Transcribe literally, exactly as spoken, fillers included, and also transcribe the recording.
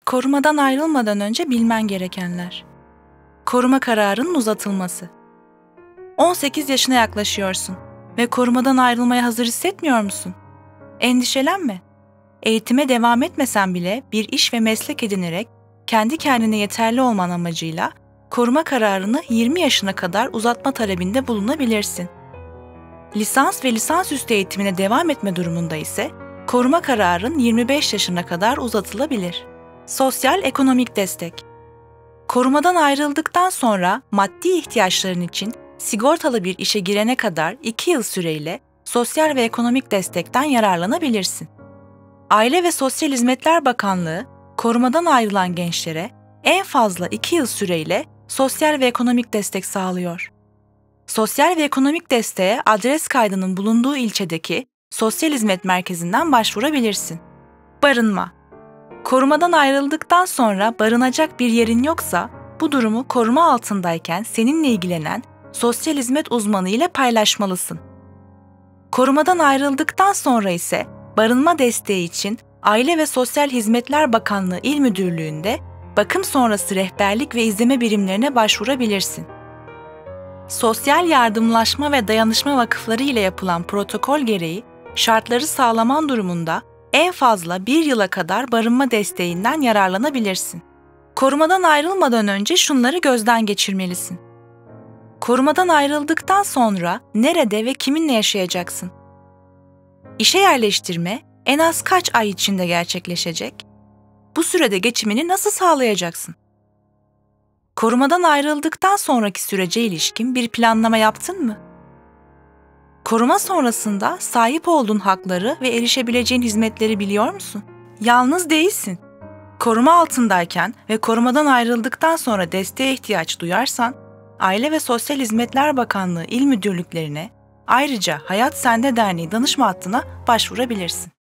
Korumadan ayrılmadan önce bilmen gerekenler. Koruma kararının uzatılması. on sekiz yaşına yaklaşıyorsun ve korumadan ayrılmaya hazır hissetmiyor musun? Endişelenme. Eğitime devam etmesen bile bir iş ve meslek edinerek kendi kendine yeterli olman amacıyla koruma kararını yirmi yaşına kadar uzatma talebinde bulunabilirsin. Lisans ve lisansüstü eğitimine devam etme durumunda ise koruma kararın yirmi beş yaşına kadar uzatılabilir. Sosyal ekonomik destek. Korumadan ayrıldıktan sonra maddi ihtiyaçların için sigortalı bir işe girene kadar iki yıl süreyle sosyal ve ekonomik destekten yararlanabilirsin. Aile ve Sosyal Hizmetler Bakanlığı, korumadan ayrılan gençlere en fazla iki yıl süreyle sosyal ve ekonomik destek sağlıyor. Sosyal ve ekonomik desteğe adres kaydının bulunduğu ilçedeki Sosyal Hizmet Merkezi'nden başvurabilirsin. Barınma. Korumadan ayrıldıktan sonra barınacak bir yerin yoksa, bu durumu koruma altındayken seninle ilgilenen sosyal hizmet uzmanı ile paylaşmalısın. Korumadan ayrıldıktan sonra ise barınma desteği için Aile ve Sosyal Hizmetler Bakanlığı İl Müdürlüğü'nde bakım sonrası rehberlik ve izleme birimlerine başvurabilirsin. Sosyal yardımlaşma ve dayanışma vakıfları ile yapılan protokol gereği şartları sağlaman durumunda en fazla bir yıla kadar barınma desteğinden yararlanabilirsin. Korumadan ayrılmadan önce şunları gözden geçirmelisin. Korumadan ayrıldıktan sonra nerede ve kiminle yaşayacaksın? İşe yerleştirme en az kaç ay içinde gerçekleşecek? Bu sürede geçimini nasıl sağlayacaksın? Korumadan ayrıldıktan sonraki sürece ilişkin bir planlama yaptın mı? Koruma sonrasında sahip olduğun hakları ve erişebileceğin hizmetleri biliyor musun? Yalnız değilsin. Koruma altındayken ve korumadan ayrıldıktan sonra desteğe ihtiyaç duyarsan, Aile ve Sosyal Hizmetler Bakanlığı İl Müdürlüklerine, ayrıca Hayat Sende Derneği danışma hattına başvurabilirsin.